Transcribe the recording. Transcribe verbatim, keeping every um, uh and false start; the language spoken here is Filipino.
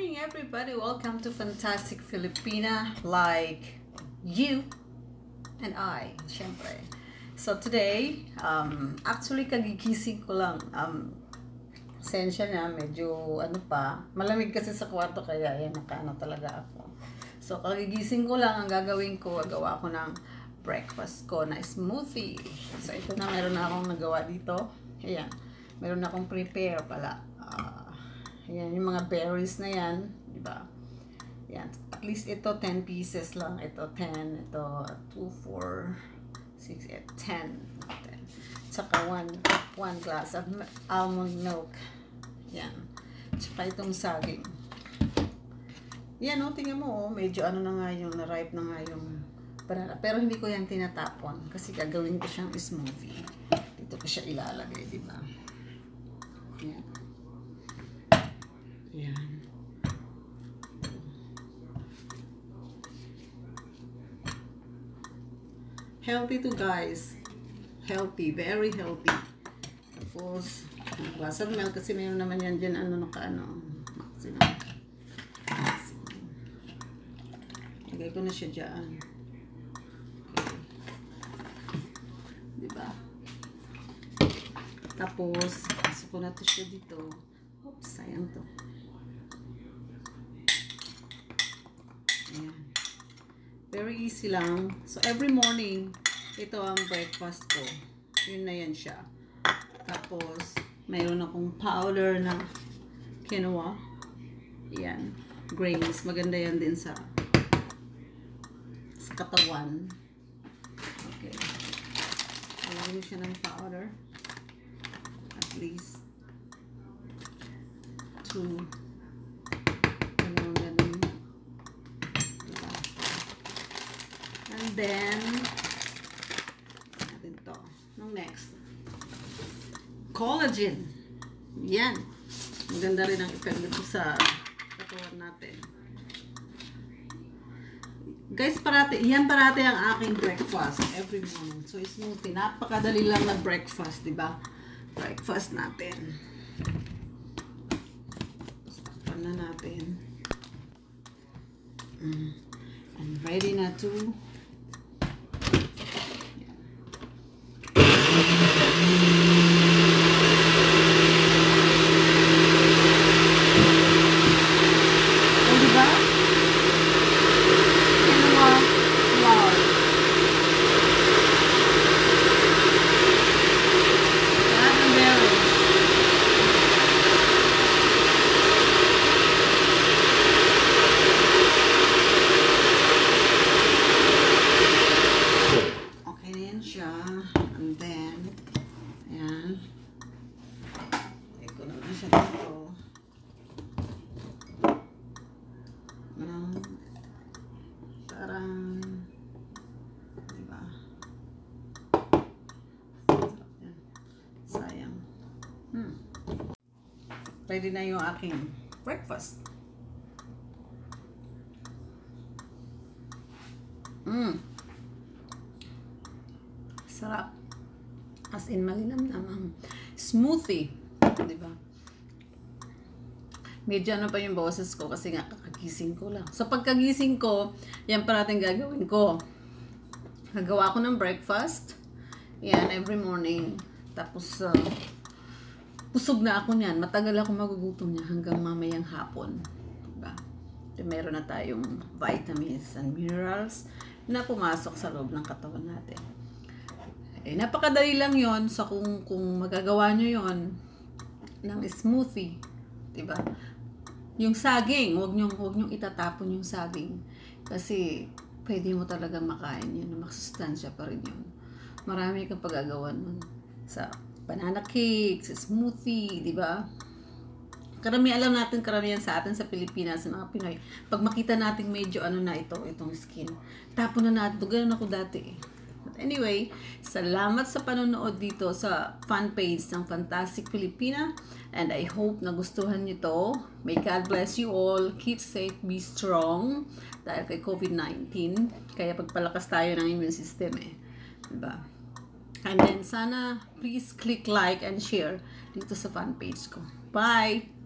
morning, everybody. Welcome to Fantastic Filipina, like you and I, syempre. So today, um, actually kagigising ko lang. Um, Pasensya na, medyo ano pa, malamig kasi sa kwarto kaya yan, nakaano talaga ako. So kagigising ko lang, ang gagawin ko, gawa ko ng breakfast ko na smoothie. So ito na, meron na akong nagawa dito. Ayan, meron na akong prepare pala. Uh, ayan, yung mga berries na yan, di ba? Yan, at least ito ten pieces lang. Ito ten, ito two, four, six, eight, ten. Tsaka one, one glass of almond milk. Yan. Tsaka itong saging. Yan o, tingnan mo o, medyo ano na nga yung, na-ripe na nga yung banana. Pero hindi ko yan tinatapon kasi gagawin ko siyang smoothie. Dito ko siya ilalagay, di ba? Yan. Yan. Healthy to guys. Healthy, very healthy. Tapos, glass of milk kasi mayroon naman yan dyan, ano, naka-ano, maximum. maximum. Lagay ko na siya dyan. Okay. Diba? Tapos, pasok ko na to siya dito. Oops, sayang to. Ayan. Very easy lang. So, every morning, ito ang breakfast ko. Yun na yan siya. Tapos, mayroon akong powder na quinoa. Yan. Grains. Maganda yan din sa sa katawan. Okay. Alagyan siya ng powder. At least two. Ganun, ganun. Diba? And then, next, collagen. Yan. Maganda rin ang effect nito sa katawan natin. Guys, parati, yan parati ang aking breakfast every morning. So, smoothie. Napakadali lang na breakfast, di ba? Breakfast natin. Stop na natin. Mm. And ready na to and then, ayan, iko na lang siya dito. Ayan, tarang, diba? Sayang. Hmm. Ready na yung aking breakfast. Hmm. Sarap. As in, malinamnam ang smoothie. Diba? Medyo ano pa yung boses ko kasi nga kakagising ko lang. So, pagkagising ko, yan parating gagawin ko. Nagawa ko ng breakfast. Yan, every morning. Tapos, uh, pusog na ako niyan. Matagal ako magugutom niya hanggang mamayang hapon. Diba? So, meron na tayong vitamins and minerals na pumasok sa loob ng katawan natin. Eh, napakadali lang yon sa so kung, kung magagawa nyo yon ng smoothie. Diba? Yung saging, huwag nyo, huwag nyo itatapon yung saging. Kasi, pwede mo talaga makain yun. Makasustansya pa rin yun. Marami kang pagagawan nun. Sa banana cake, sa smoothie, diba? Karami, alam natin karamihan sa atin sa Pilipinas, sa mga Pinoy. Pag makita natin medyo ano na ito, itong skin, tapon na natin. Ganun ako dati eh. But anyway, salamat sa panonood dito sa fan page ng Fantastic Filipina. And I hope nagustuhan nyo to. May God bless you all. Keep safe, be strong. Dahil kay COVID nineteen. Kaya pagpalakas tayo ng immune system eh. Diba? And then sana please click like and share dito sa fan page ko. Bye!